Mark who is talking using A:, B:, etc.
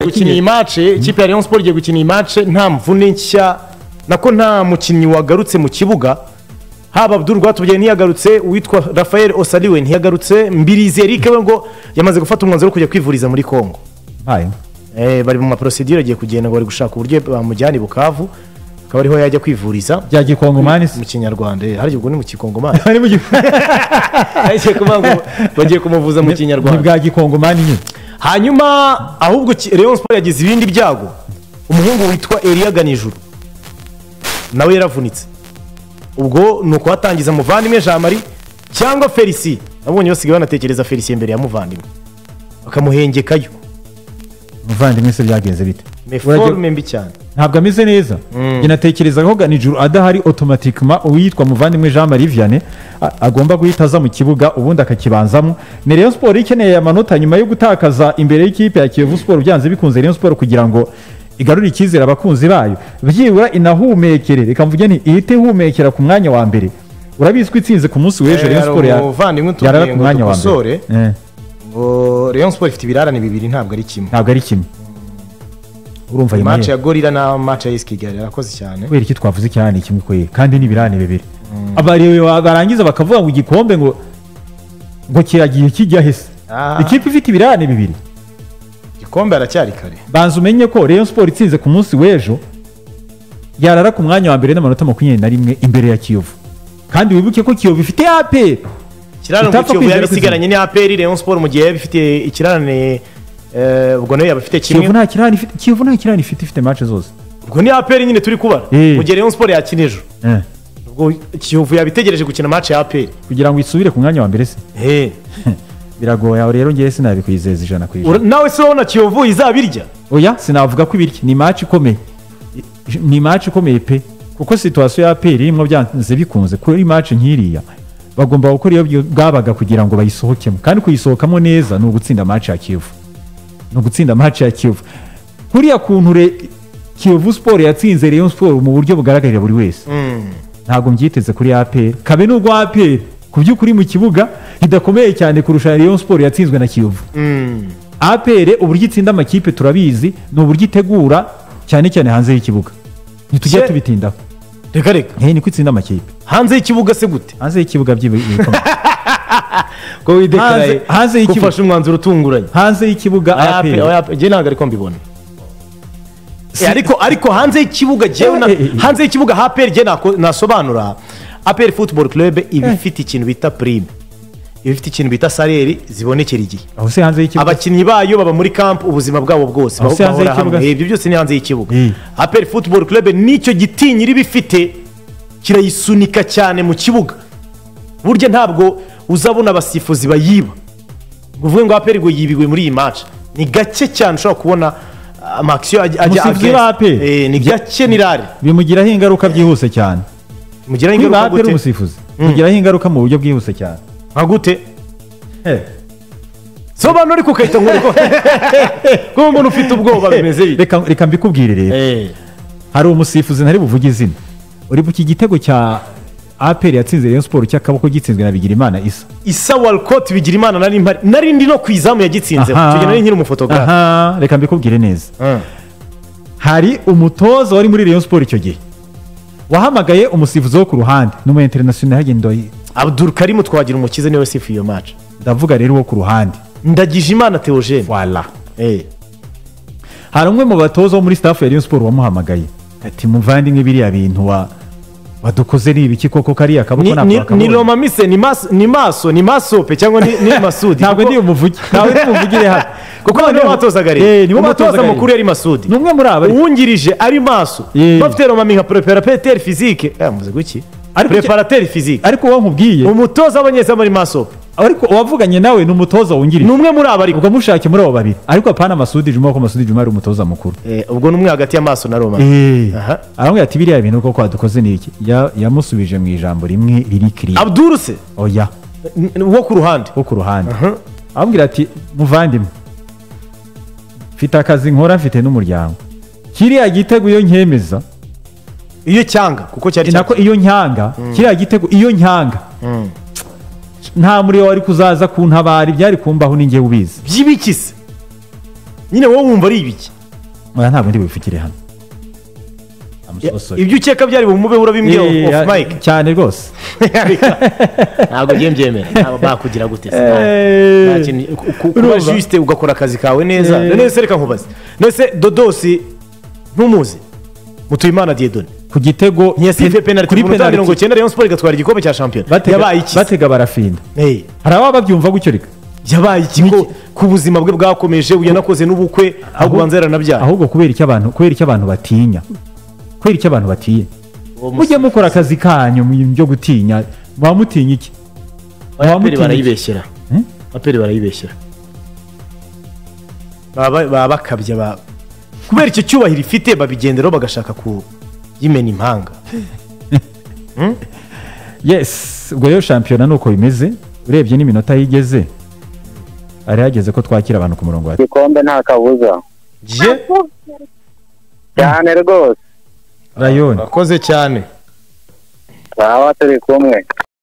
A: gukina iyi match ikipe ya Rayon Sport igiye gukina iyi match nta mvune nshya nako nta mukinnyi wagarutse mu kibuga haba Abdul Rwatubye ntiyagarutse uwitwa Raphael Osaliwe ntiyagarutse Mbirizi Eric we ngo yamaze gufata umwanzuro wo kujya kwivuriza muri Kongo bari mu procedure agiye kugenda ngo bari gushaka uburyo bamujyana i Bukavu akaba ariho yajya kwivuriza
B: bya Gikongomani
A: mu Kinyarwanda hari ubwo ni mu Kikongomani ari mu bagiye kumuvuza mu Kinyarwanda
B: ni bwa Gikongomani nyine
A: hanyuma ahubwo Rayon Sport yagize ibindi byago umuhungu witwa Elia Ganijuru nawe yaravunitse ubwo nuko watangiza muvandimwe Jean Marie cyangwa Felicien abonye basigaye banatekereza Felicien imbere ya muvandimwe bakamuhengekayo
B: muvandimwe se byagenze bite
A: forme mbi cyane
B: ntabwo ameze neza inatekereza ko Ganijuru adahari automatiquement uwitwa muvandimwe Jean Marie Vianney agomba guhita aza mu kibuga ubundi akakibanzamo ni Rayon Sport ikeneye amanota nyuma yo gutakaza imbere y'ikipe ya Kiyovu Sport byanze bikunze Rayon Sport kugira ngo igarura icyizere abakunzi bayo byibura inahumekere reka mvuge nti ihite humekera ku mwanya wa mbere urabizi ko itsinze ku munsi w'ejo Rayon Sport yarara ku mwanya wa mbere
A: ngo Rayon Sport ifite ibirarane bibiri ntabwo ari kimwe
B: urumva iyi
A: match ya Gorilla na match ya Iskigali yarakoze cyane
B: kubera iki twavuze cyane kimwe koye kandi ni ibirarane bibiri abariwe barangiza bakavuga ngo igikombe ngo kiragiye kijya hese ikipe ifite ibirarane bibiri
A: igikombe aracyari kare
B: banza umenye ko Rayon Sport itsinze ku munsi w'ejo yarara ku mwanya wa mbere n'amanota 21 imbere ya Kiyovu kandi wibuke ko Kiyovu ifite APR
A: kirarane Kiyovu yabisigaranye ni APR Rayon Sport mu gihe bifite ikirarane ubwo nayo yabafite kimwe
B: Kiyovu nta kirarane ifite match zose
A: ubwo ni APR nyine turi kubara mu gihe Rayon Sport yakina ejo ubwo Kiyovu yabitegereje gukina match ya APR
B: kugira ngo isubire ku mwanya wa mbere se biragoye aho rero ngiye sinabikwizeza ijana ku ijana
A: nawe se ubona Kiyovu izabirya
B: oya sinavuga ko ibirya ni match ikomeye pe kuko situation ya APR irimo byanze bikunze kuri match nkiriya bagomba gukora iyo bwabaga kugira ngo bayisohokemo kandi kuyisohokamo neza ni ugutsinda match ya Kiyovu kuriya kuntu Kiyovu Sport yatsinze Rayon Sport mu buryo bugaragarira buri wese ntabwo mbyiteze kuri APR kabe n'ubwo APR ku by'ukuri mu kibuga idakomeye cyane kurusha Rayon Sport yatsinzwe na Kiyovu APR uburyo itsinda amakipe turabizi ni uburyo itegura cyane cyane hanze y'ikibuga ntitujya tubitindaho
A: reka
B: niko itsinda amakipe
A: hanze y'ikibuga se gute
B: hanze y'ikibuga by'ibikomeye
A: ko widekaraye gufasha umwanzuro utunguranye
B: hanze y'ikibuga
A: APR je ntabwo ariko mbibona ariko hanze y'ikibuga hanze y'ikibuga APR je nasobanura APR Football Club ibifite ikintu bita prime ibifite ikintu bita salaire zibonekera igihe
B: aho se hanze y'ikibuga
A: abakinnyi bayo baba muri camp ubuzima bwabo bwose ibyo byose ni hanze y'ikibuga APR Football Club nicyo gitinyiri bifite kirayisunika cyane mu kibuga burya ntabwo uzabona abasifuzi bayiba uvuge ngo APR ngo yibiwe muri iyi match ni gake cyane ushobora kubona amaksiyo ajya ni gake ni rare
B: bimugiraho ingaruka byihuse cyane
A: mugiraho ingaruka
B: gute umusifuzi mugiraho ingaruka mu buryo bwihuse cyane
A: nka gute sobanura ariko ukahita nk'uko kuba umuntu ufite ubwoba bimeze
B: reka mbikubwire rero hari umusifuzi ntari buvuge izina uri buki igitego cya APR yatsinze Rayon Sport cy'akaboko gitsinzwe na Bigirimana
A: Isa Walcott Bigirimana nari ndi no kwizamu yagitsinze tugena nari nkiri umufotografe
B: reka mbikubwire neza hari umutoza wari muri Rayon Sport icyo gihe wahamagaye umusifuzi wo ku ruhande n'umu international hagendo
A: Abdul Karim twagira umukize niwe sifu iyo match
B: ndavuga rero wo ku ruhande
A: Ndagijimana Theogene
B: voilà hari umwe mu batoza wo muri staff ya Rayon Sport wamuhamagaye ati muvandimwe biriya bintu wadukoze ni ibiki koko kari akaboko
A: nako ni Roma mise ni masope cyangwa ni Masudi
B: ntabwo ndi umuvugi ntabwo ndi umuvugire hano
A: kuko nibo batozaga rero nibo batoza mukuru yari Masudi
B: numwe muri aba
A: uwungirije ari Maso bafite Roma minka préparateur physique yamuze guki préparateur physique
B: ariko wo nkubwiye
A: umutoza abanyeza muri Masope
B: ariko wavuganye nawe n'umutoza wungirije
A: numwe muri aba ariko
B: ubwo mushake muri abo babiri ariko apana Masudi Juma ko Masudi Juma ari umutoza mukuru
A: ubwo numwe hagati ya Maso na Roma
B: aramwe ati biriya bintu koko wadukoze ni iki yamusubije mu ijambo rimwe riri clear
A: Abdul se
B: oya
A: wo ku ruhande
B: abambwira ati muvandimwe mfite akazi nkora mfite n'umuryango kiriya gitego iyo nkemeza
A: iyo cyanga kuko cyari
B: nako iyo nyanga kiriya gitego iyo nyanga nta muri wari kuzaza kuntabara byari kumbaho ninge ubizi
A: byibikise nyine wowe wumva ari ibiki
B: ntabwo ndi bifukire hano
A: ibyo ukeka byari bumube urabimbwiye off mic
B: cyane rwose
A: ntabwo ngiye mbyemera ntabwo bakugira gute kuba juste ugakora akazi kawe neza none se reka nkubaze none se Dodosi ntumuzi Mutuyimana Dieudonné
B: ku gitego
A: ntiyasize penalty kuri penalty 90 Rayon Sport igatwara igikombe cya shampiyona yabaye iki
B: batega barafinda hari aba babyumva gutyo reka
A: yabaye iki ku buzima bwe bwakomeje uyanakoze n'ubukwe ahubwo banzera nabyara
B: ahubwo kubera iki abantu batinya kubera iki abantu batiye mujye mukora akazi kanyu byo gutinya mwamutinya iki
A: abaperi barayibeshyera abaperi barayibeshyera baba bakabya kubera icyo cyubahiro ifite babigenderaho bagashaka kuyimena impanga
B: yes ubwo rero shampiyona nuko bimeze urebye n'iminota yigeze ari hageze ko twakira abantu ku murongo wa
C: igikombe nta kabuza cyane rwose
B: Rayoni
A: akoze cyane
C: turi kumwe